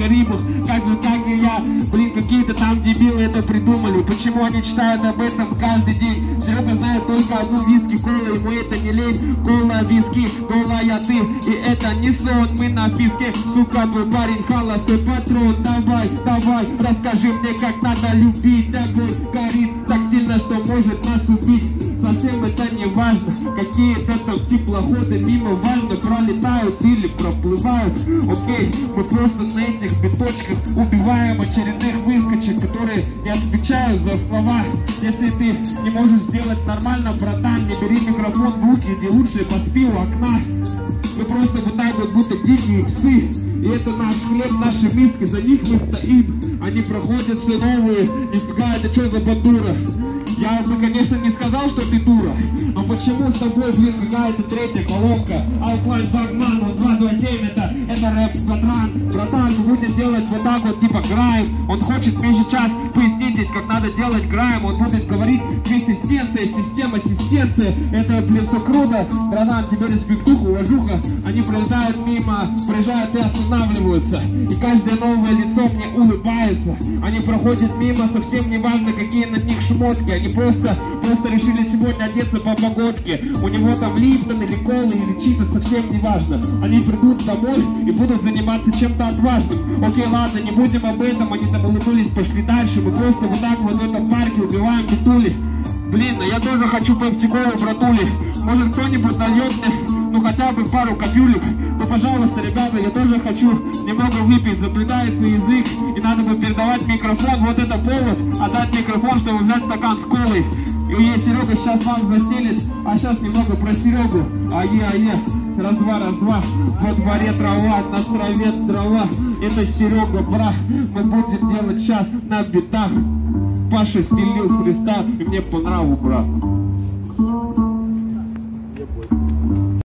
Карибах. Как и я, блин, какие-то там дебилы это придумали. Почему они читают об этом каждый день? Серега знает только одну: виски, кола, ему это не лень. Кола, виски, кола, я ты, и это не сон. Мы на писке, сука, твой парень холостой патрон. Давай, давай, расскажи мне, как надо любить. Огонь горит так сильно, что может нас убить. Совсем это не важно, какие-то там теплоходы мимо важно пролетают или проплывают. Окей, мы просто на этих биточках убиваем очередных выскочек, которые не отвечают за слова. Если ты не можешь сделать нормально, братан, не бери микрофон в руки, иди лучше поспи у окна. Мы просто вот так вот будто дикие псы. И это наш хлеб, наши миски, за них мы стоим. Они проходят все новые, нифига, это что за бандура? Я бы, конечно, не сказал, что ты дура. Но почему с тобой, блин, какая-то третья колонка? Outline Bagman, 227, это рэп, братан, мы будем делать вот так вот, типа грайм. Он хочет меньше час, пояснитесь, как надо делать грайм. Он будет говорить консистенция, система, ассистенция. Это, блин, все круто. Братан, тебе респектуха, уважуха. Они пролетают мимо, проезжают и останавливаются. И каждое новое лицо мне улыбается. Они проходят мимо, совсем не важно, какие на них шмотки. Они просто решили сегодня одеться по погодке. У него там Липтон или колы или чисто, совсем не важно. Они придут домой и будут заниматься чем-то отважным. Окей, ладно, не будем об этом. Они там улыбнулись, пошли дальше. Мы просто вот так вот в этом парке убиваем битули. Блин, а я тоже хочу пепси-колу, братули. Может, кто-нибудь дает мне, ну, хотя бы пару капюлек? Ну, пожалуйста, ребята, я тоже хочу немного выпить. Заплетается язык, и надо бы передавать микрофон. Вот это повод, отдать микрофон, чтобы взять стакан с колой. И Серега сейчас вам застелит. А сейчас немного про Серегу. Ае. Раз-два. Во дворе трава, на траве дрова. Это Серега, брат. Мы будем делать сейчас на битах. Паша стелил Христа, и мне по нраву, брат.